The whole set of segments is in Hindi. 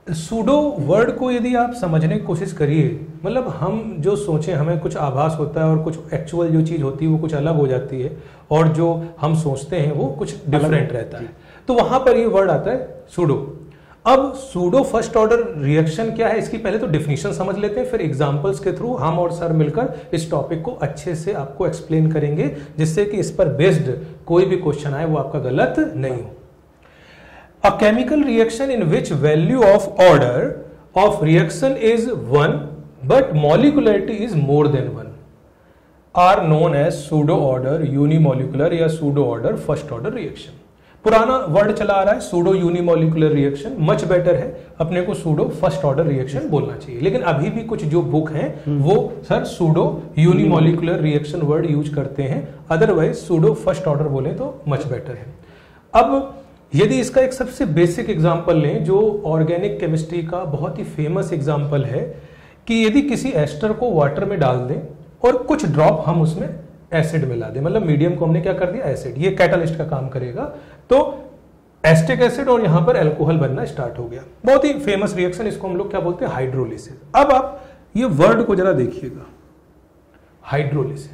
सूडो वर्ड को यदि आप समझने की कोशिश करिए, मतलब हम जो सोचें हमें कुछ आभास होता है और कुछ एक्चुअल जो चीज़ होती है वो कुछ अलग हो जाती है, और जो हम सोचते हैं वो कुछ डिफरेंट रहता है। तो वहां पर ये वर्ड आता है सूडो। अब सूडो फर्स्ट ऑर्डर रिएक्शन क्या है, इसकी पहले तो डेफिनेशन समझ लेते हैं, फिर एग्जांपल्स के थ्रू हम और सर मिलकर इस टॉपिक को अच्छे से आपको एक्सप्लेन करेंगे, जिससे कि इस पर बेस्ड कोई भी क्वेश्चन आए वो आपका गलत नहीं हो। A chemical reaction in which value of order of reaction is 1 but molecularity is more than 1 are known as pseudo order unimolecular या pseudo order first order reaction। पुराना वर्ड चला आ रहा है pseudo unimolecular reaction, much better है, अपने को सूडो फर्स्ट ऑर्डर रिएक्शन बोलना चाहिए। लेकिन अभी भी कुछ जो बुक हैं वो sir pseudo unimolecular reaction word use करते हैं, अदरवाइज सूडो फर्स्ट ऑर्डर बोले तो मच बेटर है। अब यदि इसका एक सबसे बेसिक एग्जांपल लें जो ऑर्गेनिक केमिस्ट्री का बहुत ही फेमस एग्जांपल है, कि यदि किसी एस्टर को वाटर में डाल दें और कुछ ड्रॉप हम उसमें एसिड मिला दें, मतलब मीडियम को हमने क्या कर दिया एसिड, ये कैटालिस्ट का काम करेगा, तो एस्टिक एसिड और यहां पर अल्कोहल बनना स्टार्ट हो गया। बहुत ही फेमस रिएक्शन, इसको हम लोग क्या बोलते हैं हाइड्रोलिसिस। अब आप ये वर्ड को जरा देखिएगा, हाइड्रोलिसिस।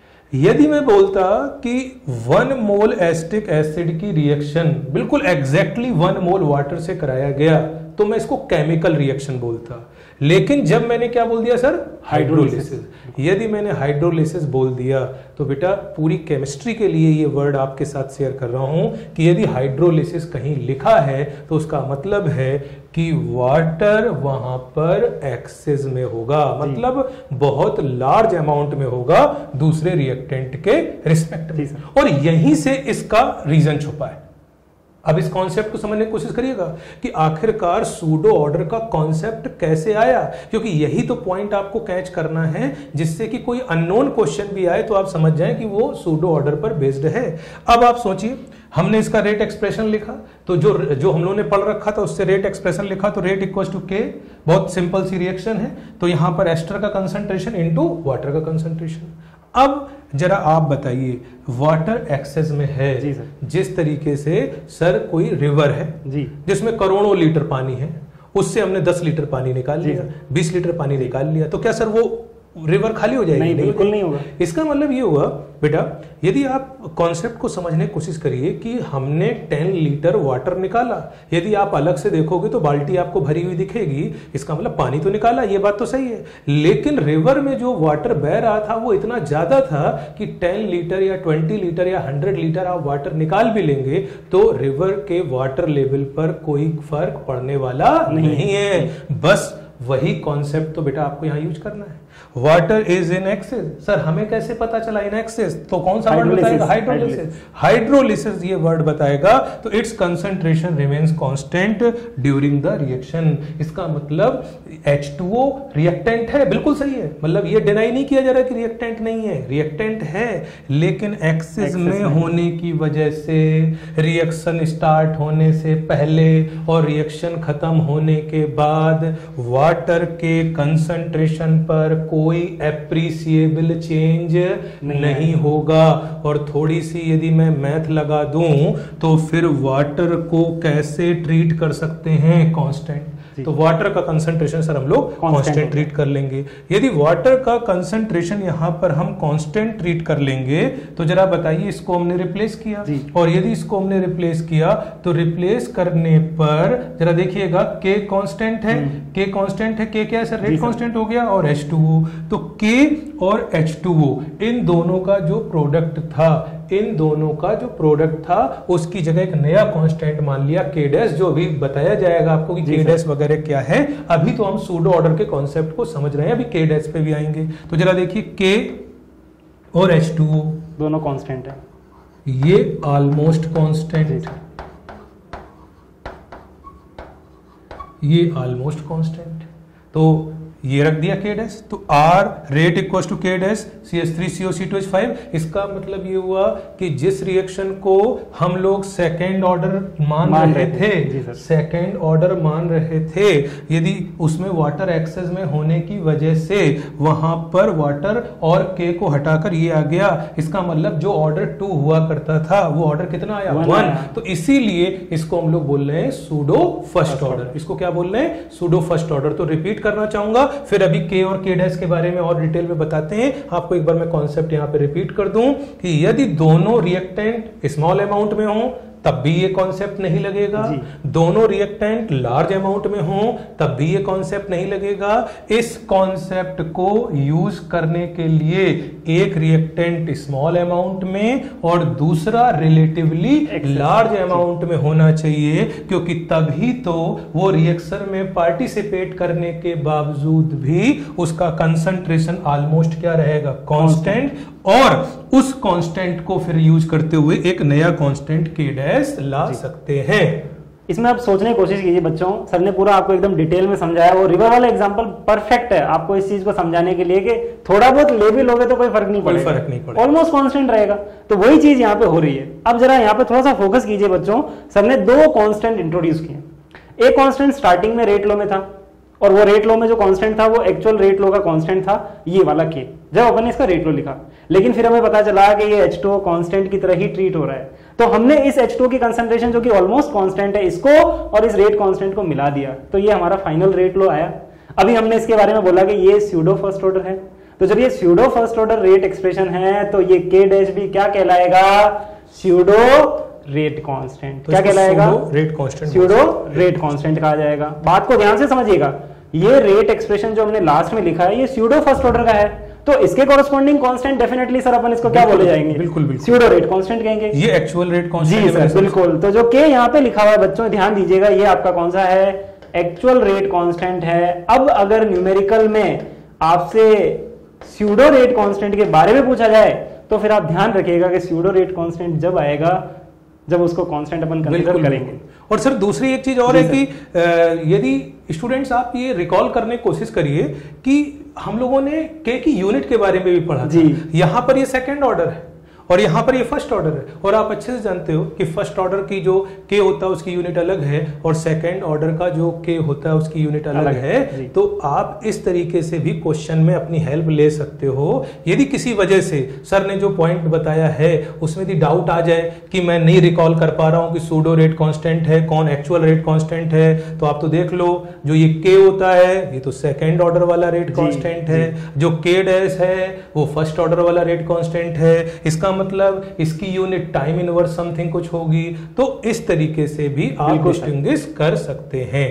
यदि मैं बोलता कि 1 मोल एस्टिक एसिड की रिएक्शन बिल्कुल एग्जैक्टली 1 मोल वाटर से कराया गया तो मैं इसको केमिकल रिएक्शन बोलता, लेकिन जब मैंने क्या बोल दिया सर हाइड्रोलिसिस, यदि मैंने हाइड्रोलिसिस बोल दिया तो बेटा पूरी केमिस्ट्री के लिए ये वर्ड आपके साथ शेयर कर रहा हूं कि यदि हाइड्रोलिसिस कहीं लिखा है तो उसका मतलब है कि वाटर वहां पर एक्सेस में होगा, मतलब बहुत लार्ज अमाउंट में होगा दूसरे रिएक्टेंट के रिस्पेक्ट में, और यहीं से इसका रीजन छुपा है। अब इस कॉन्सेप्ट को समझने की कोशिश करिएगा कि आखिरकार सूडो ऑर्डर का कॉन्सेप्ट कैसे आया, क्योंकि यही तो पॉइंट आपको कैच करना है, जिससे कि कोई अननोन क्वेश्चन भी आए तो आप समझ जाएं कि वो सूडो ऑर्डर पर बेस्ड है। अब आप सोचिए, हमने इसका रेट एक्सप्रेशन लिखा, तो जो हम लोगों ने पढ़ रखा था उससे रेट एक्सप्रेशन लिखा, तो रेट इक्वल टू के, बहुत सिंपल सी रिएक्शन है, तो यहां पर एस्टर का कंसंट्रेशन इनटू वाटर का कंसंट्रेशन। अब जरा आप बताइए, वाटर एक्सेस में है जी सर, जिस तरीके से सर कोई रिवर है जी जिसमें करोड़ों लीटर पानी है, उससे हमने 10 लीटर पानी निकाल लिया, 20 लीटर पानी निकाल लिया, तो क्या सर वो रिवर खाली हो जाएगी? नहीं, बिल्कुल नहीं होगा। इसका मतलब ये हुआ बेटा, यदि आप कॉन्सेप्ट को समझने की कोशिश करिए कि हमने 10 लीटर वाटर निकाला, यदि आप अलग से देखोगे तो बाल्टी आपको भरी हुई दिखेगी, इसका मतलब पानी तो निकाला, ये बात तो सही है, लेकिन रिवर में जो वाटर बह रहा था वो इतना ज्यादा था कि 10 लीटर या 20 लीटर या 100 लीटर आप वाटर निकाल भी लेंगे तो रिवर के वाटर लेवल पर कोई फर्क पड़ने वाला नहीं है। बस वही कॉन्सेप्ट तो बेटा आपको यहां यूज करना है। Water is in excess, sir हमें कैसे पता चला इन एक्सेस, तो कौन सा वर्ड बताएगा? हाइड्रोलिसिस। हाइड्रोलिसिस ये वर्ड बताएगा, तो it's concentration remains constant during the reaction. इसका मतलब H2O रिएक्टेंट है, बिल्कुल सही है, मतलब ये डिनाई नहीं किया जा रहा कि रिएक्टेंट नहीं है, रिएक्टेंट है, लेकिन एक्सेस में होने की वजह से रिएक्शन स्टार्ट होने से पहले और रिएक्शन खत्म होने के बाद वाटर के कंसंट्रेशन पर कोई एप्रिसिएबल चेंज नहीं होगा। और थोड़ी सी यदि मैं मैथ लगा दूं तो फिर वाटर को कैसे ट्रीट कर सकते हैं? कांस्टेंट। तो वाटर का कंसंट्रेशन सर हम लोग कांस्टेंट ट्रीट कर लेंगे। यदि वाटर का कंसंट्रेशन यहां पर हम कांस्टेंट ट्रीट कर लेंगे तो जरा बताइए, इसको हमने रिप्लेस किया, और यदि इसको हमने रिप्लेस किया तो रिप्लेस करने पर जरा देखिएगा के कांस्टेंट है, के कांस्टेंट है, के क्या है सर? रेट कांस्टेंट हो गया, और H2O, तो के और H2O इन दोनों का जो प्रोडक्ट था, इन दोनों का जो प्रोडक्ट था उसकी जगह एक नया कांस्टेंट मान लिया के डैश, जो अभी बताया जाएगा आपको कि के डैश वगैरह क्या है। अभी तो हम सूडो ऑर्डर के कॉन्सेप्ट को समझ रहे हैं, अभी के डैश पे भी आएंगे। तो जरा देखिए, के और H2O दोनों कांस्टेंट है, ये ऑलमोस्ट कांस्टेंट, ये ऑलमोस्ट कांस्टेंट, तो ये रख दिया K डैश, तो R rate equal to K dash CH3COC2H5। इसका मतलब ये हुआ कि जिस रिएक्शन को हम लोग सेकेंड ऑर्डर मान रहे थे, सेकेंड ऑर्डर मान रहे थे, यदि उसमें वाटर एक्सेस में होने की वजह से वहां पर वाटर और K को हटाकर ये आ गया, इसका मतलब जो ऑर्डर 2 हुआ करता था वो ऑर्डर कितना आया, 1। तो इसीलिए इसको हम लोग बोल रहे हैं सूडो फर्स्ट ऑर्डर। इसको क्या बोल रहे हैं, सूडो फर्स्ट ऑर्डर। तो रिपीट करना चाहूंगा, फिर अभी K और K डैश के बारे में और डिटेल में बताते हैं। आपको एक बार मैं कॉन्सेप्ट यहां पे रिपीट कर दूं कि यदि दोनों रिएक्टेंट स्मॉल अमाउंट में हो तब भी ये कॉन्सेप्ट नहीं लगेगा, दोनों रिएक्टेंट लार्ज अमाउंट में हो तब भी ये कॉन्सेप्ट नहीं लगेगा। इस कॉन्सेप्ट को यूज करने के लिए एक रिएक्टेंट स्मॉल अमाउंट में और दूसरा रिलेटिवली लार्ज अमाउंट में होना चाहिए, क्योंकि तभी तो वो रिएक्शन में पार्टिसिपेट करने के बावजूद भी उसका कंसंट्रेशन ऑलमोस्ट क्या रहेगा, कांस्टेंट, और उस कांस्टेंट को फिर यूज करते हुए एक नया कांस्टेंट K डैश ला सकते हैं। इसमें आप सोचने की कोशिश कीजिए बच्चों, सर ने पूरा आपको एकदम डिटेल में समझाया। वो रिवर वाला एग्जांपल परफेक्ट है आपको इस चीज को समझाने के लिए कि थोड़ा बहुत ले भी लोगे तो कोई फर्क नहीं पड़ेगा, ऑलमोस्ट कांस्टेंट रहेगा। तो वही चीज यहाँ पे हो रही है। अब जरा यहाँ पे थोड़ा सा फोकस कीजिए बच्चों, सर ने 2 कांस्टेंट इंट्रोड्यूस किए। एक कांस्टेंट स्टार्टिंग में रेट लो में था, और वो रेट लो में जो कांस्टेंट था वो एक्चुअल रेट लो का कांस्टेंट था, ये वाला K, जब अपन ने इसका रेट लो लिखा। लेकिन फिर हमें पता चला कि ये H2O कांस्टेंट की तरह ही ट्रीट हो रहा है, तो हमने इस H2O की कंसंट्रेशन जो कि ऑलमोस्ट कांस्टेंट है इसको और इस रेट कांस्टेंट को मिला दिया, तो ये हमारा फाइनल रेट लो आया। अभी हमने इसके बारे में बोला कि ये स्यूडो फर्स्ट ऑर्डर है, तो जब ये pseudo first order rate expression है तो ये K डैश भी क्या कहलाएगा, स्यूडो रेट कांस्टेंट। क्या कहलाएगा, rate constant, pseudo rate constant कहा जाएगा। बात को ध्यान से समझिएगा, ये रेट एक्सप्रेशन जो हमने लास्ट में लिखा है ये स्यूडो फर्स्ट ऑर्डर का है, तो इसके कॉरेस्पॉन्डिंग कांस्टेंट डेफिनेटली सर अपन इसको क्या बोले जाएंगे, बिल्कुल बिल्कुल स्यूडो रेट कांस्टेंट कहेंगे। ये एक्चुअल रेट कांस्टेंट जी सर बिल्कुल। तो जो K यहाँ पे लिखा हुआ है बच्चों ध्यान दीजिएगा, ये आपका कौन सा है, एक्चुअल रेट कांस्टेंट है। अब अगर न्यूमेरिकल में आपसे स्यूडो रेट कांस्टेंट के बारे में पूछा जाए तो फिर आप ध्यान रखिएगा कि स्यूडो रेट कांस्टेंट जब आएगा जब उसको कांस्टेंट अपन कंसीडर करेंगे। और सर दूसरी एक चीज और है कि यदि स्टूडेंट्स आप ये रिकॉल करने की कोशिश करिए कि हम लोगों ने K की यूनिट के बारे में भी पढ़ा था। यहां पर ये सेकंड ऑर्डर है और यहां पर ये फर्स्ट ऑर्डर है, और आप अच्छे से जानते हो कि फर्स्ट ऑर्डर की जो K होता है उसकी यूनिट अलग है और सेकंड ऑर्डर का जो K होता है उसकी यूनिट अलग है। तो आप इस तरीके से भी क्वेश्चन में अपनी हेल्प ले सकते हो। यदि किसी वजह से सर ने जो पॉइंट बताया है उसमें यदि डाउट आ जाए कि मैं नहीं रिकॉल कर पा रहा हूं कि सूडो रेट कांस्टेंट है कौन एक्चुअल रेट कांस्टेंट है, तो आप तो देख लो जो ये K होता है ये तो सेकेंड ऑर्डर वाला रेट कांस्टेंट है, जो K डैश है वो फर्स्ट ऑर्डर वाला रेट कांस्टेंट है, इसका मतलब इसकी यूनिट टाइम इनवर्स समथिंग कुछ होगी। तो इस तरीके से भी आप डिस्टिंग्विश कर सकते हैं।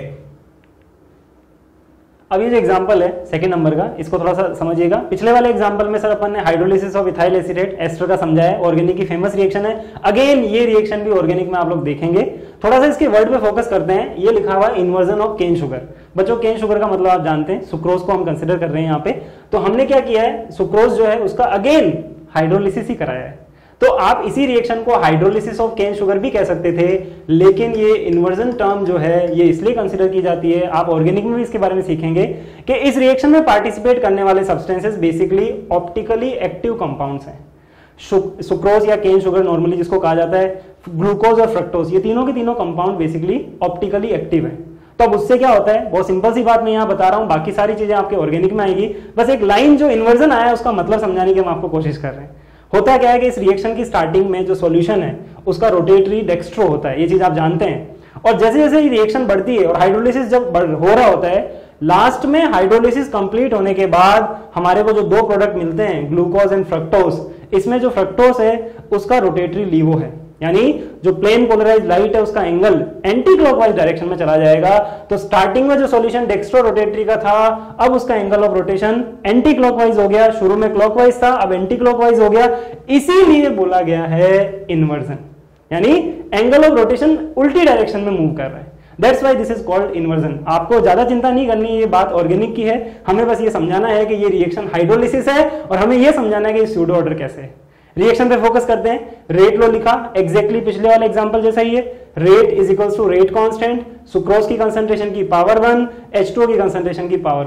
अब ये जो एग्जांपल है सेकंड नंबर का, इसको थोड़ा सा समझिएगा। पिछले वाले एग्जांपल में सर अपन ने hydrolysis of ethyl acetate ester का समझाया, ऑर्गेनिक की फेमस रिएक्शन है। अगेन ये रिएक्शन भी ऑर्गेनिक में आप लोग देखेंगे। थोड़ा सा इसके वर्ड पे फोकस करते हैं। ये लिखा हुआ है इन्वर्जन ऑफ केन शुगर। बच्चों केन शुगर का मतलब आप जानते हैं, सुक्रोज को हम कंसिडर कर रहे हैं यहाँ पे। तो हमने क्या किया है, सुक्रोज जो है उसका अगेन हाइड्रोलिसिस ही कराया है। तो आप इसी रिएक्शन को हाइड्रोलिसिस ऑफ केन शुगर भी कह सकते थे, लेकिन ये इन्वर्जन टर्म जो है ये इसलिए कंसीडर की जाती है, आप ऑर्गेनिक में भी इसके बारे में सीखेंगे कि इस रिएक्शन में पार्टिसिपेट करने वाले substances basically optically active compounds हैं। सुक्रोज या केन शुगर नॉर्मली जिसको कहा जाता है, ग्लूकोज और फ्रक्टोज, ये तीनों के तीनों कंपाउंड बेसिकली ऑप्टिकली एक्टिव है। तो अब उससे क्या होता है, बहुत सिंपल सी बात मैं यहाँ बता रहा हूँ, बाकी सारी चीजें आपके ऑर्गेनिक में आएगी। बस एक लाइन जो इन्वर्जन आया है उसका मतलब समझाने की हम आपको कोशिश कर रहे हैं। होता क्या है कि इस रिएक्शन की स्टार्टिंग में जो सॉल्यूशन है उसका रोटेटरी डेक्स्ट्रो होता है, ये चीज आप जानते हैं। और जैसे जैसे ये रिएक्शन बढ़ती है और हाइड्रोलिसिस जब हो रहा होता है, लास्ट में हाइड्रोलिसिस कंप्लीट होने के बाद हमारे को जो 2 प्रोडक्ट मिलते हैं ग्लूकोज एंड फ्रक्टोज, इसमें जो फ्रक्टोज है उसका रोटेटरी लीवो है, यानी जो प्लेन पोलराइज्ड लाइट है उसका एंगल एंटी क्लॉकवाइज डायरेक्शन में चला जाएगा। तो स्टार्टिंग में जो सॉल्यूशन डेक्स्ट्रो रोटेटरी का था, अब उसका angle of rotation anticlockwise हो गया। शुरू में क्लॉकवाइज था, अब एंटी क्लॉकवाइज हो गया, इसीलिए बोला गया है इन्वर्जन, यानी एंगल ऑफ रोटेशन उल्टी डायरेक्शन में मूव कर रहा है। That's why this is called inversion. आपको ज्यादा चिंता नहीं करनी है, ये बात ऑर्गेनिक की है। हमें बस ये समझाना है कि ये रिएक्शन हाइड्रोलिसिस है और हमें ये समझाना है कि स्यूडो ऑर्डर कैसे है। रिएक्शन पे फोकस करते हैं। रेट लो लिखा, एग्जैक्टली पिछले वाले एग्जांपल जैसा ही है। Rate is equals to rate constant, sucrose की कंसंट्रेशन की पावर 1, H2O की कंसंट्रेशन की पावर 1।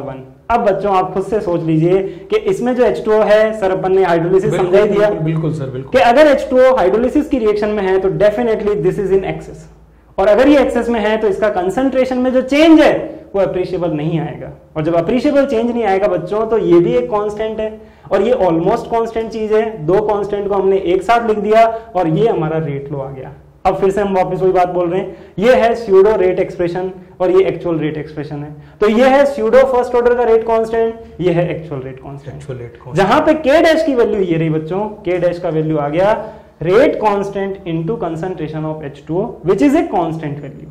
अब बच्चों आप खुद से सोच लीजिए कि इसमें जो H2O है, सर अपन ने हाइड्रोलिसिस समझा ही दिया। बिल्कुल सर, बिल्कुल कि अगर H2O हाइड्रोलिसिस की रिएक्शन में है तो definitely this is in excess, और अगर ये एक्सेस में है तो इसका कंसंट्रेशन में जो चेंज है वो अप्रिशिएबल नहीं आएगा, और जब अप्रिशिएबल चेंज नहीं आएगा बच्चों तो ये भी एक कांस्टेंट है, और ये ऑलमोस्ट कांस्टेंट चीज है। दो कांस्टेंट को हमने एक साथ लिख दिया और ये हमारा रेट लो आ गया। अब फिर से हम वापस वही बात बोल रहे हैं, ये है स्यूडो रेट एक्सप्रेशन और ये एक्चुअल रेट एक्सप्रेशन है। तो ये है स्यूडो फर्स्ट ऑर्डर का रेट कांस्टेंट, ये है एक्चुअल रेट कांस्टेंट। जहां पे k डैश की वैल्यू ये रही बच्चों, k डैश का वैल्यू आ गया rate constant into concentration of H2O which is a constant value.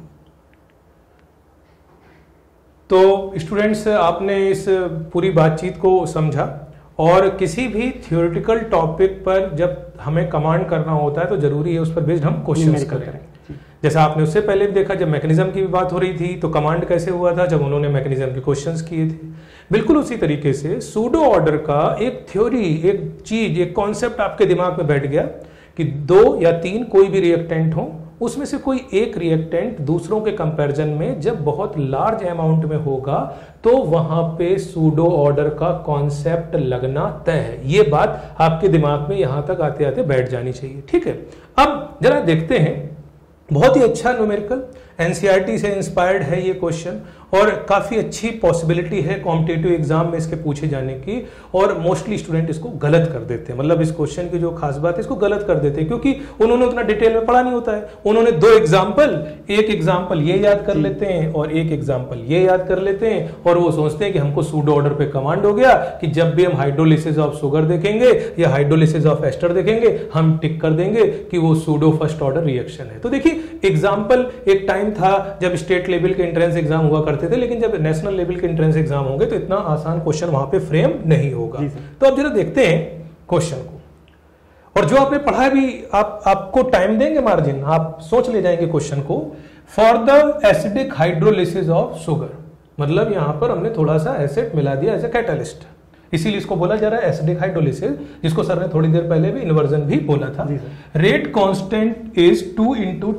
तो स्टूडेंट्स, आपने इस पूरी बातचीत को समझा, और किसी भी थियोरेटिकल टॉपिक पर जब हमें कमांड करना होता है तो जरूरी है उस पर बेस्ड हम क्वेश्चंस करें। जैसा आपने उससे पहले भी देखा, जब मैकेनिज्म की भी बात हो रही थी तो कमांड कैसे हुआ था, जब उन्होंने मैकेनिज्म के क्वेश्चंस किए थे। बिल्कुल उसी तरीके से सूडो ऑर्डर का एक थ्योरी, एक चीज, एक कॉन्सेप्ट आपके दिमाग में बैठ गया कि 2 या 3 कोई भी रिएक्टेंट हो, उसमें से कोई एक रिएक्टेंट दूसरों के कंपैरिजन में जब बहुत लार्ज अमाउंट में होगा तो वहां पे सूडो ऑर्डर का कॉन्सेप्ट लगना तय है। ये बात आपके दिमाग में यहां तक आते आते बैठ जानी चाहिए। ठीक है, अब जरा देखते हैं, बहुत ही अच्छा न्यूमेरिकल, एनसीईआरटी से इंस्पायर्ड है ये क्वेश्चन, और काफी अच्छी पॉसिबिलिटी है कॉम्पिटिटिव एग्जाम में इसके पूछे जाने की, और मोस्टली स्टूडेंट इसको गलत कर देते हैं। मतलब इस क्वेश्चन की जो खास बात है, इसको गलत कर देते हैं क्योंकि उन्होंने उतना डिटेल में पढ़ा नहीं होता है। उन्होंने 2 एग्जाम्पल, एक एग्जाम्पल ये याद कर लेते हैं और एक एग्जाम्पल ये याद कर लेते हैं, और वो सोचते हैं कि हमको सूडो ऑर्डर पे कमांड हो गया कि जब भी हम हाइड्रोलिसिस ऑफ शुगर देखेंगे या हाइड्रोलिसिस ऑफ एस्टर देखेंगे हम टिक कर देंगे कि वो सूडो फर्स्ट ऑर्डर रिएक्शन है। तो देखिए, एग्जाम्पल, एक टाइम था जब स्टेट लेवल के एंट्रेंस एग्जाम हुआ करते थे, लेकिन जब नेशनल लेवल के एंट्रेंस एग्जाम होंगे तो इतना आसान क्वेश्चन वहां पे फ्रेम नहीं होगा। तो अब जरा देखते हैं क्वेश्चन को, और जो आपने पढ़ा है भी, आपको टाइम देंगे मार्जिन, आप सोच ले जाएंगे क्वेश्चन को। For the acidic hydrolysis of sugar, मतलब यहां पर हमने थोड़ा सा एसिड मिला दिया एज ए कैटलिस्ट, इसीलिए इसको बोला जा रहा है एसिडिक हाइड्रोलिसिस, जिसको सर ने थोड़ी देर पहले भी इन्वर्जन भी बोला था। Rate constant is 2 ×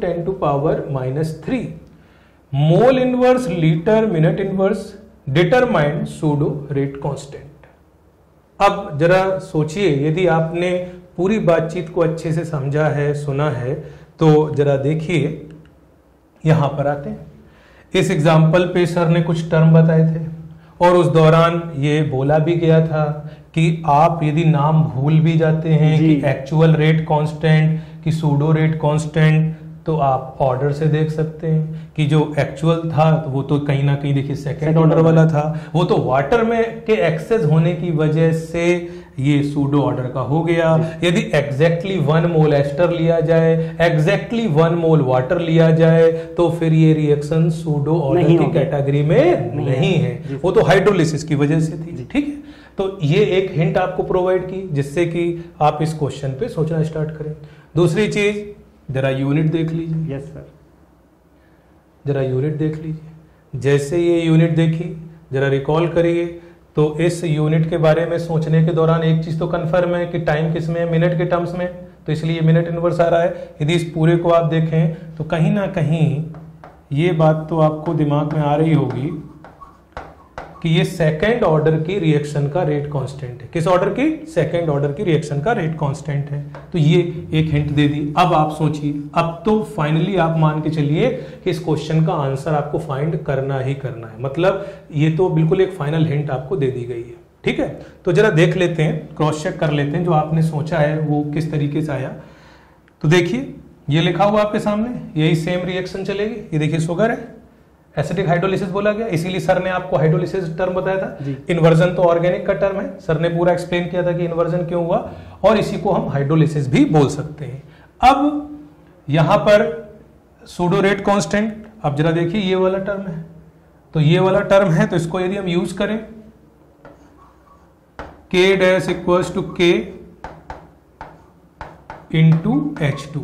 10⁻³ mole inverse litre minute inverse determine pseudo rate constant. अब जरा सोचिए, यदि आपने पूरी बातचीत को अच्छे से समझा है, सुना है, तो जरा देखिए, यहां पर आते हैं। इस एग्जाम्पल पे सर ने कुछ टर्म बताए थे और उस दौरान ये बोला भी गया था कि आप यदि नाम भूल भी जाते हैं कि एक्चुअल रेट कांस्टेंट कि सूडो रेट कांस्टेंट, तो आप ऑर्डर से देख सकते हैं कि जो एक्चुअल था तो वो तो कहीं ना कहीं देखिए सेकंड ऑर्डर वाला था, वो तो वाटर में के एक्सेस होने की वजह से ये सूडो ऑर्डर का हो गया। यदि एग्जैक्टली 1 मोल एस्टर लिया जाए, एग्जैक्टली 1 मोल वाटर लिया जाए, तो फिर ये रिएक्शन सूडो ऑर्डर की कैटेगरी में नहीं है, वो तो हाइड्रोलिसिस की वजह से थी। ठीक है, तो ये एक हिंट आपको प्रोवाइड की जिससे कि आप इस क्वेश्चन पे सोचना स्टार्ट करें। दूसरी चीज, जरा यूनिट देख लीजिए। यस सर, जरा यूनिट देख लीजिए। जैसे ये यूनिट देखी, जरा रिकॉल करिए, तो इस यूनिट के बारे में सोचने के दौरान एक चीज तो कंफर्म है कि टाइम किस में है, मिनट के टर्म्स में, तो इसलिए मिनट इनवर्स आ रहा है। यदि इस पूरे को आप देखें तो कहीं ना कहीं ये बात तो आपको दिमाग में आ रही होगी कि ये सेकंड ऑर्डर की रिएक्शन का रेट कांस्टेंट है। किस ऑर्डर की? सेकंड ऑर्डर की रिएक्शन का रेट कांस्टेंट है। तो ये एक हिंट दे दी। अब आप सोचिए, अब तो फाइनली आप मान के चलिए कि इस क्वेश्चन का आंसर आपको फाइंड करना ही करना है, मतलब ये तो बिल्कुल एक फाइनल हिंट आपको दे दी गई है। ठीक है, तो जरा देख लेते हैं, क्रॉस चेक कर लेते हैं जो आपने सोचा है वो किस तरीके से आया। तो देखिए, ये लिखा हुआ आपके सामने, यही सेम रिएक्शन चलेगी। ये देखिए शुगर है, एसिडिक हाइड्रोलिसिस बोला गया, इसीलिए सर ने आपको हाइड्रोलिसिस टर्म बताया था। इन्वर्जन तो ऑर्गेनिक का टर्म है, सर ने पूरा एक्सप्लेन किया था कि इन्वर्जन क्यों हुआ, और इसी को हम हाइड्रोलिसिस भी बोल सकते हैं। अब यहां पर सूडो रेट कांस्टेंट, अब जरा देखिए ये वाला टर्म है, तो ये वाला टर्म है, तो इसको यदि हम यूज करें K dash equals to K into H2,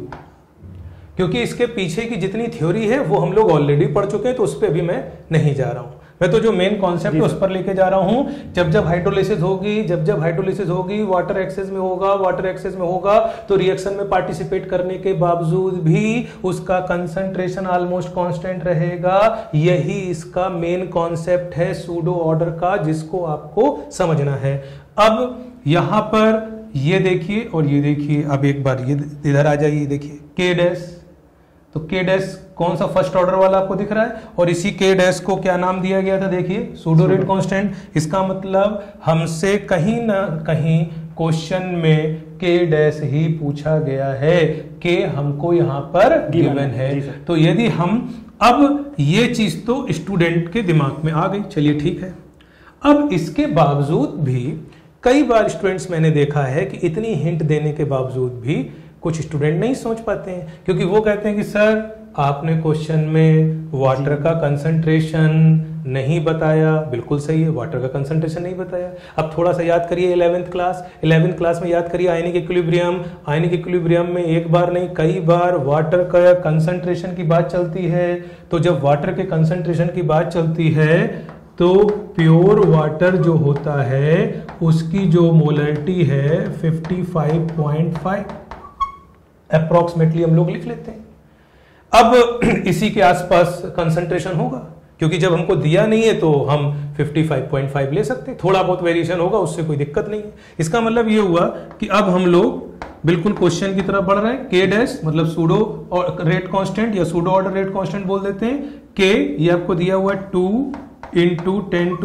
क्योंकि इसके पीछे की जितनी थ्योरी है वो हम लोग ऑलरेडी पढ़ चुके हैं, तो उस पर अभी मैं नहीं जा रहा हूं। मैं तो जो मेन कॉन्सेप्ट है उस पर लेके जा रहा हूं। जब हाइड्रोलिसिस होगी, जब हाइड्रोलिसिस होगी, वाटर एक्सेस में होगा तो रिएक्शन में पार्टिसिपेट करने के बावजूद भी उसका कंसंट्रेशन ऑलमोस्ट कांस्टेंट रहेगा। यही इसका मेन कॉन्सेप्ट है सूडो ऑर्डर का, जिसको आपको समझना है। अब यहां पर ये देखिए और ये देखिए, अब एक बार ये इधर आ जाइए, देखिए के डैश, तो के डैश कौन सा फर्स्ट ऑर्डर वाला आपको दिख रहा है, और इसी के डैश को क्या नाम दिया गया था, देखिए सूडो रेट कांस्टेंट। इसका मतलब हमसे कहीं ना कहीं क्वेश्चन में के डैश ही पूछा गया है, के हमको यहाँ पर गिवन है। तो यदि हम, अब ये चीज तो स्टूडेंट के दिमाग में आ गई, चलिए ठीक है। अब इसके बावजूद भी कई बार स्टूडेंट्स मैंने देखा है कि इतनी हिंट देने के बावजूद भी कुछ स्टूडेंट नहीं सोच पाते हैं, क्योंकि वो कहते हैं कि सर आपने क्वेश्चन में वाटर का कंसंट्रेशन नहीं बताया। बिल्कुल सही है, वाटर का कंसंट्रेशन नहीं बताया। अब थोड़ा सा याद करिए 11th क्लास में याद करिए आयनिक इक्विलिब्रियम में एक बार नहीं कई बार वाटर का कंसंट्रेशन की बात चलती है। तो जब वाटर के कंसंट्रेशन की बात चलती है तो प्योर वाटर जो होता है उसकी जो मोलरिटी है 55.5 अप्रोक्सीमेटली हम लोग लिख लेते हैं। अब इसी के आसपास कंसंट्रेशन होगा, क्योंकि जब हमको दिया नहीं है तो हम 55.5 ले सकते हैं, थोड़ा बहुत वेरिएशन होगा, उससे कोई दिक्कत नहीं है। इसका मतलब ये हुआ कि अब हम लोग बिल्कुल क्वेश्चन की तरफ बढ़ रहे हैं। के डैश मतलब सूडो रेट कांस्टेंट या सूडो ऑर्डर रेट कांस्टेंट बोल देते हैं। के ये आपको दिया हुआ है 2 ×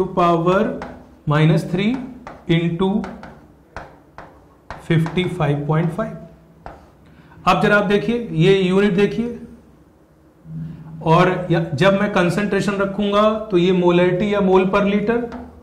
10⁻³ × 55.5। अब जरा आप देखिए, ये यूनिट देखिए, और जब मैं कंसंट्रेशन रखूंगा तो ये मोलरिटी या मोल पर लीटर,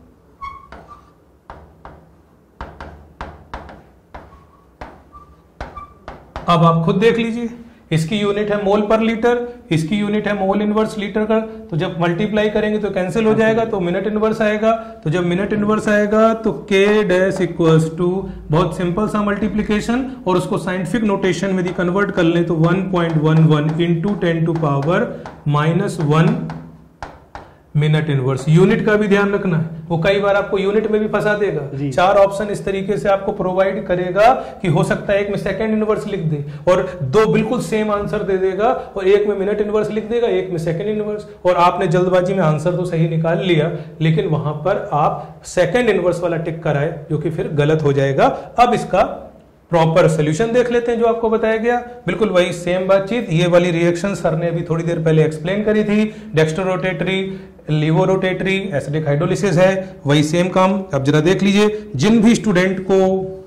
अब आप खुद देख लीजिए, इसकी यूनिट है मोल पर लीटर, इसकी यूनिट है मोल इनवर्स लीटर का। तो जब मल्टीप्लाई करेंगे तो कैंसिल हो जाएगा, तो मिनट इनवर्स आएगा। तो जब मिनट इनवर्स आएगा तो के डैश इक्वल्स टू, बहुत सिंपल सा मल्टीप्लीकेशन, और उसको साइंटिफिक नोटेशन में यदि कन्वर्ट कर ले तो 1.11 × 10⁻⁻1 मिनट इनवर्स। यूनिट का भी ध्यान रखना है, वो कई बार आपको यूनिट में भी फंसा देगा। 4 ऑप्शन इस तरीके से आपको प्रोवाइड करेगा कि हो सकता है एक में सेकंड इनवर्स लिख दे और 2 बिल्कुल सेम आंसर दे देगा, और एक में मिनट इनवर्स लिख देगा, एक में सेकंड इनवर्स, और आपने जल्दबाजी में आंसर तो सही निकाल लिया, लेकिन वहां पर आप सेकंड इनवर्स वाला टिक कराए, जो कि फिर गलत हो जाएगा। अब इसका प्रॉपर सोल्यूशन देख लेते हैं जो आपको बताया गया। बिल्कुल वही सेम बातचीत, ये वाली रिएक्शन सर ने अभी थोड़ी देर पहले एक्सप्लेन करी थी। Dextro rotatory, levo rotatory, acidic hydrolysis है, वही सेम काम। अब जरा देख लीजिए, जिन भी स्टूडेंट को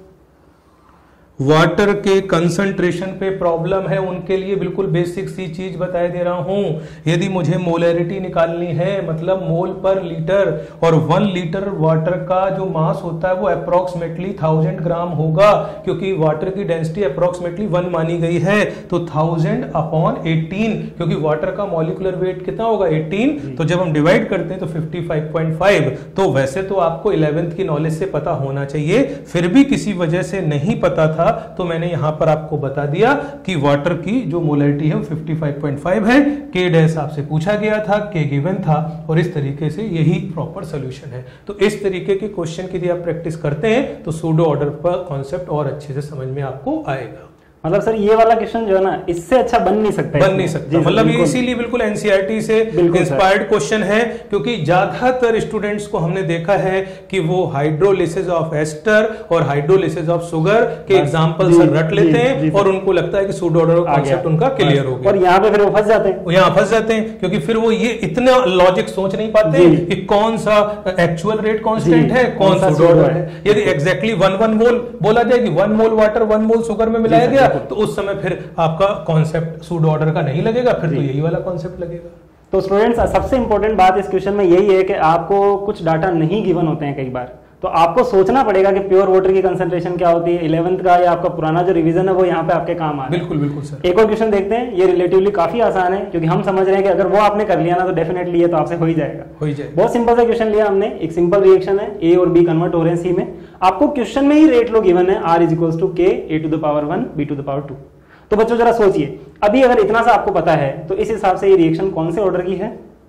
वाटर के कंसंट्रेशन पे प्रॉब्लम है उनके लिए बिल्कुल बेसिक सी चीज बताए दे रहा हूं। यदि मुझे मोलरिटी निकालनी है, मतलब मोल पर लीटर, और 1 लीटर वाटर का जो मास होता है वो अप्रोक्सीमेटली 1000 ग्राम होगा, क्योंकि वाटर की डेंसिटी अप्रोक्सीमेटली 1 मानी गई है। तो 1000/18, क्योंकि वाटर का मॉलिक्यूलर वेट कितना होगा 18, तो जब हम डिवाइड करते हैं तो 55.5। तो वैसे तो आपको 11th की नॉलेज से पता होना चाहिए, फिर भी किसी वजह से नहीं पता था तो मैंने यहां पर आपको बता दिया कि वाटर की जो मोलरिटी है वो 55.5 है। के डैश आपसे पूछा गया था, के गिवन था, और इस तरीके से यही प्रॉपर सॉल्यूशन है। तो इस तरीके के क्वेश्चन की यदि आप प्रैक्टिस करते हैं तो सूडो ऑर्डर पर कॉन्सेप्ट और अच्छे से समझ में आपको आएगा। मतलब सर ये वाला क्वेश्चन जो है ना, इससे अच्छा बन नहीं सकता, मतलब इसीलिए बिल्कुल एनसीईआरटी से इंस्पायर्ड क्वेश्चन है, क्योंकि ज्यादातर स्टूडेंट्स को हमने देखा है कि वो हाइड्रोलिसिस ऑफ एस्टर और हाइड्रोलिसिस ऑफ शुगर के एग्जांपल सर रट लेते हैं और उनको लगता है कि सूडो ऑर्डर कॉन्सेप्ट उनका क्लियर हो गया, और यहाँ पे फिर वो फंस जाते हैं, क्योंकि फिर वो ये इतना लॉजिक सोच नहीं पाते कि कौन सा एक्चुअल रेट कांस्टेंट है, कौन सा सूडो ऑर्डर है। यदि एग्जैक्टली 1 मोल बोला जाए कि 1 मोल वाटर 1 मोल शुगर में मिलाया गया, तो उस समय फिर आपका कॉन्सेप्ट सूडो ऑर्डर का नहीं लगेगा, फिर तो यही वाला कॉन्सेप्ट लगेगा। तो स्टूडेंट्स, सबसे इंपॉर्टेंट बात इस क्वेश्चन में यही है कि आपको कुछ डाटा नहीं गिवन होते हैं कई बार, तो आपको सोचना पड़ेगा कि प्योर वाटर की कंसंट्रेशन क्या होती है। 11th का या आपका पुराना जो रिवीजन है वो यहाँ पे आपके काम आ रहा है। बिल्कुल सर। एक और क्वेश्चन देखते हैं, ये रिलेटिवली काफी आसान है, क्योंकि हम समझ रहे हैं कि अगर वो आपने कर लिया ना तो डेफिनेटली ये तो आपसे हो ही जाएगा। बहुत सिंपल सा क्वेश्चन लिया हमने, एक सिंपल रिएक्शन है, ए और बी कन्वर्ट हो रहे हैं सी में। आपको क्वेश्चन में ही रेट लो गिवन है, R = K A⁴ B⁴ तो बच्चों जरा सोचिए, अभी अगर इतना सा आपको पता है तो इस हिसाब से ये रिएक्शन कौन से ऑर्डर की है,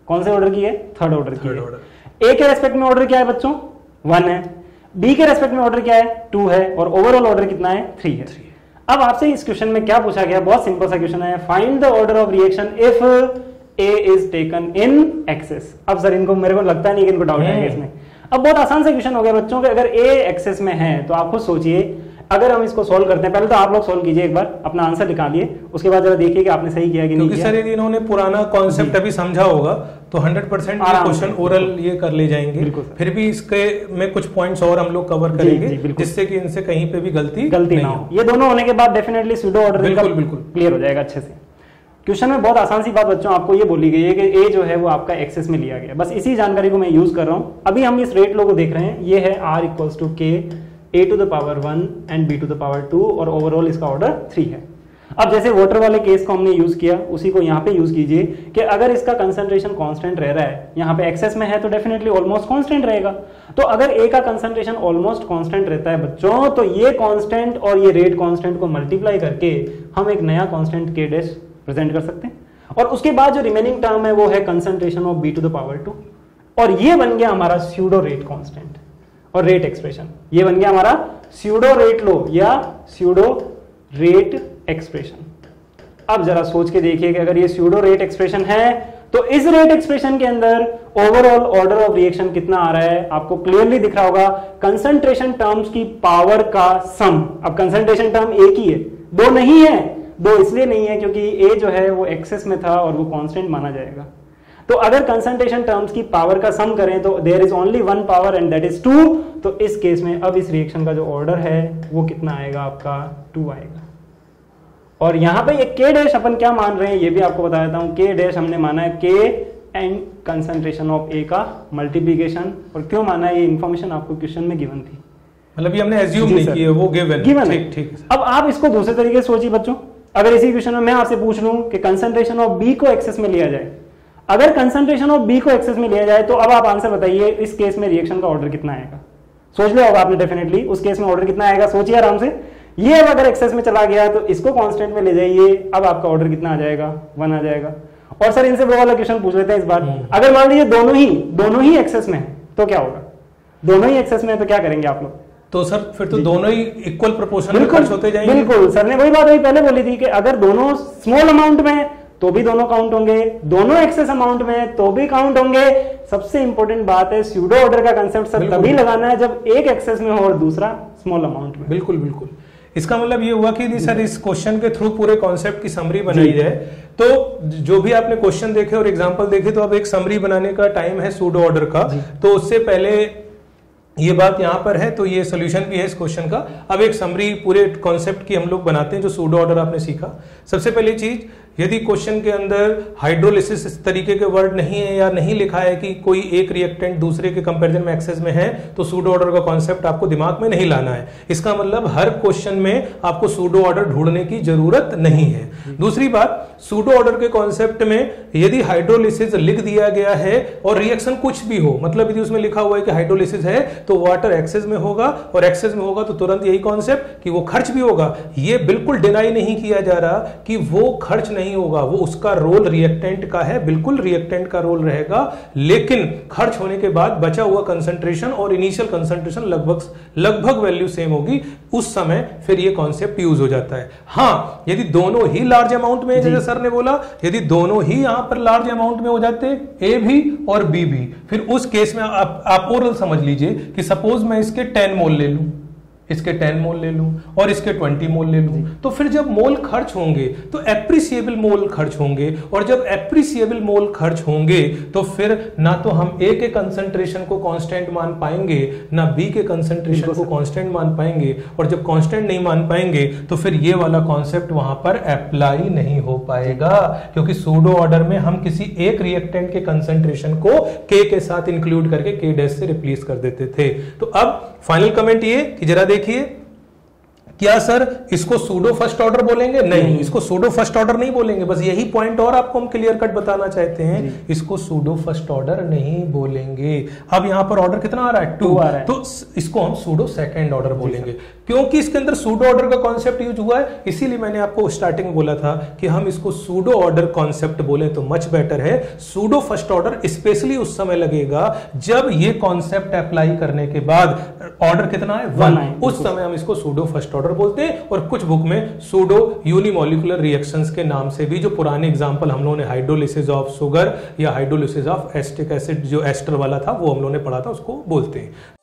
कौन से ऑर्डर की है? थर्ड ऑर्डर की Third है। order। ए के रेस्पेक्ट में ऑर्डर क्या है बच्चों? 1 है। बी के रेस्पेक्ट में ऑर्डर क्या है? 2 है। और ओवरऑल ऑर्डर कितना है? 3 है। अब आपसे इस क्वेश्चन में क्या पूछा गया? बहुत सिंपल सा क्वेश्चन है, find the order of reaction if A is taken in excess. अब सर इनको मेरे को लगता नहीं कि इनको डाउट आएगा इसमें। अब बहुत आसान सा क्वेश्चन हो गया बच्चों कि अगर ए एक्सेस में है तो आप खुद सोचिए, अगर हम इसको सॉल्व करते हैं, पहले तो आप लोग सॉल्व कीजिए, एक बार अपना आंसर निकालिए, उसके बाद जरा देखिए कि आपने सही किया कि नहीं किया। क्योंकि सर यदि इन्होंने पुराना कॉन्सेप्ट अभी समझा होगा तो 100% ये क्वेश्चन ओरल ये कर ले जाएंगे। फिर भी इसके में कुछ पॉइंट्स और हम लोग कवर करेंगे जिससे कि इनसे कहीं पे भी गलती ना हो। ये दोनों होने के बाद डेफिनेटली सूडो ऑर्डर बिल्कुल क्लियर हो जाएगा अच्छे से। क्वेश्चन में बहुत आसान सी बात बच्चों आपको ये बोली गई है कि ए जो है वो आपका एक्सेस में लिया गया। बस इसी जानकारी को मैं यूज कर रहा हूं। अभी हम इस रेट लो को देख रहे हैं, ये है r equals to K a to the power 1 and b to the power 2 और ओवरऑल इसका ऑर्डर 3 है। अब जैसे वाटर वाले केस को हमने यूज किया उसी को यहाँ पे यूज कीजिए कि अगर इसका कंसंट्रेशन कांस्टेंट रह रहा है, यहाँ पे एक्सेस में है तो डेफिनेटली ऑलमोस्ट कांस्टेंट रहेगा। तो अगर ए का कंसंट्रेशन ऑलमोस्ट कांस्टेंट रहता है बच्चों, तो ये कांस्टेंट और ये रेट कांस्टेंट को मल्टीप्लाई करके हम एक नया कांस्टेंट के डैश प्रेजेंट कर सकते हैं। और उसके बाद जो रिमेनिंग टर्म है वो है concentration of B to the power 2 और ये बन गया हमारा स्यूडो रेट कांस्टेंट और रेट एक्सप्रेशन। ये बन गया हमारा स्यूडो रेट लो या स्यूडो रेट एक्सप्रेशन। अब जरा सोच के देखिए कि अगर ये स्यूडो रेट एक्सप्रेशन है तो इस रेट एक्सप्रेशन के अंदर ओवरऑल ऑर्डर ऑफ रिएक्शन कितना आ रहा है? आपको क्लियरली दिख रहा होगा, कंसंट्रेशन टर्म्स की पावर का सम। अब कंसंट्रेशन टर्म एक ही है, दो नहीं है। दो इसलिए नहीं है क्योंकि ए जो है वो एक्सेस में था और वो कांस्टेंट माना जाएगा। तो अगर कंसंट्रेशन टर्म्स की पावर का सम करें तो there is only one power and that is 2। तो इस केस में अब इस रिएक्शन का जो ऑर्डर है वो कितना आएगा? आपका 2 आएगा। और यहां पे ये के डैश अपन क्या मान रहे हैं ये भी आपको बता देता हूं। के डैश हमने माना है के एंड कंसंट्रेशन ऑफ ए का मल्टीप्लिकेशन। और क्यों माना है ये इन्फॉर्मेशन आपको क्वेश्चन में गिवन थी, मतलब ये हमने एज्यूम नहीं किया, वो गिवन है। ठीक। अब आप इसको दूसरे तरीके से सोचिए बच्चों। अगर इसी क्वेश्चन में मैं आपसे पूछ लूं कि कंसंट्रेशन ऑफ बी को एक्सेस में लिया जाए, अगर कंसंट्रेशन ऑफ बी को एक्सेस में लिया जाए तो अब आप आंसर बताइए इस केस में रिएक्शन का ऑर्डर कितना आएगा? सोच लिया होगा आपने डेफिनेटली, उस केस में ऑर्डर कितना आएगा? सोचिए आराम से। ये अब अगर एक्सेस में चला गया तो इसको कांस्टेंट में ले जाइए, अब आपका ऑर्डर कितना आ जाएगा? 1 आ जाएगा। और सर इनसे वो वाला क्वेश्चन पूछ लेते हैं इस बार, अगर मान लीजिए दोनों ही एक्सेस में है तो क्या होगा? दोनों ही एक्सेस में है तो क्या करेंगे आप लोग? तो सर फिर तो दोनों ही इक्वल प्रोपोर्शन में खर्च होते जाएंगे। बिल्कुल, सर ने वही बात वही पहले बोली थी कि अगर दोनों स्मॉल अमाउंट में तो भी दोनों काउंट होंगे, दोनों एक्सेस अमाउंट में तो भी काउंट होंगे। सबसे इंपॉर्टेंट बात है स्यूडो ऑर्डर का कंसेप्ट सर तभी लगाना है जब एक एक्सेस में हो और दूसरा स्मॉल अमाउंट में। बिल्कुल। इसका मतलब ये हुआ कि सर इस क्वेश्चन के थ्रू पूरे कॉन्सेप्ट की समरी बनाई जाए। तो जो भी आपने क्वेश्चन देखे और एग्जांपल देखे तो अब एक समरी बनाने का टाइम है सूडो ऑर्डर का। तो उससे पहले ये बात यहाँ पर है तो ये सोल्यूशन भी है इस क्वेश्चन का। अब एक समरी पूरे कॉन्सेप्ट की हम लोग बनाते हैं जो सूडो ऑर्डर आपने सीखा। सबसे पहली चीज, यदि क्वेश्चन के अंदर हाइड्रोलिसिस इस तरीके के वर्ड नहीं है या नहीं लिखा है कि कोई एक रिएक्टेंट दूसरे के कंपैरिजन में एक्सेस में है तो सूडो ऑर्डर का कॉन्सेप्ट आपको दिमाग में नहीं लाना है। इसका मतलब हर क्वेश्चन में आपको सूडो ऑर्डर ढूंढने की जरूरत नहीं है। दूसरी बात, सूडो ऑर्डर के कॉन्सेप्ट में यदि हाइड्रोलिसिस लिख दिया गया है और रिएक्शन कुछ भी हो, मतलब यदि उसमें लिखा हुआ है कि हाइड्रोलिसिस है तो वाटर एक्सेस में होगा और एक्सेस में होगा तो तुरंत यही कॉन्सेप्ट कि वो खर्च भी होगा। ये बिल्कुल डिनाई नहीं किया जा रहा कि वो खर्च नहीं होगा, वो उसका रोल रिएक्टेंट का है, बिल्कुल रिएक्टेंट का रोल रहेगा। लेकिन खर्च होने के बाद बचा हुआ कंसंट्रेशन और इनिशियल कंसंट्रेशन लगभग वैल्यू सेम होगी, उस समय फिर ये कॉन्सेप्ट यूज हो जाता है। हाँ, यदि दोनों ही लार्ज अमाउंट में, जैसे सर ने बोला, यदि दोनों ही यहां पर लार्ज अमाउंट में हो जाते, ए भी और बी भी, फिर उस केस में आप ओरल समझ लीजिए कि सपोज मैं इसके 10 मोल ले लूं, इसके 10 मोल ले लूं और इसके 20 मोल ले लूं, तो फिर जब मोल खर्च होंगे तो एप्रिसिएबल मोल खर्च होंगे, और जब एप्रिसिएबल मोल खर्च होंगे तो फिर ना तो हम ए के कंसंट्रेशन को कांस्टेंट मान पाएंगे ना बी के कंसंट्रेशन को कांस्टेंट मान पाएंगे, और जब कांस्टेंट नहीं मान पाएंगे तो फिर ये वाला कॉन्सेप्ट वहां पर अप्लाई नहीं हो पाएगा, क्योंकि सूडो ऑर्डर में हम किसी एक रिएक्टेंट के कंसंट्रेशन को के साथ इंक्लूड करके के डैश से रिप्लेस कर देते थे। तो अब फाइनल कमेंट ये कि जरा देखिए क्या सर इसको सूडो फर्स्ट ऑर्डर बोलेंगे? नहीं, इसको सूडो फर्स्ट ऑर्डर नहीं बोलेंगे। बस यही पॉइंट और आपको हम क्लियर कट बताना चाहते हैं, इसको सूडो फर्स्ट ऑर्डर नहीं बोलेंगे। अब यहां पर ऑर्डर कितना आ रहा है? 2 आ रहा है, तो इसको हम सूडो सेकंड ऑर्डर बोलेंगे, क्योंकि इसके अंदर सूडो ऑर्डर का कॉन्सेप्ट यूज हुआ है। इसीलिए मैंने आपको स्टार्टिंग में बोला था कि हम इसको सूडो ऑर्डर कॉन्सेप्ट बोले तो मच बेटर है। सूडो फर्स्ट ऑर्डर स्पेशली उस समय लगेगा जब ये कॉन्सेप्ट अप्लाई करने के बाद ऑर्डर कितना है? 1, उस समय हम इसको सूडो फर्स्ट ऑर्डर बोलते हैं। और कुछ बुक में सूडो यूनिमोलिकुलर रिएक्शंस के नाम से भी, जो पुराने एग्जांपल हम लोगों ने हाइड्रोलिसिस ऑफ शुगर या हाइड्रोलिसिस ऑफ एस्टिक एसिड जो एस्टर वाला था वो हम लोगों ने पढ़ा था, उसको बोलते हैं।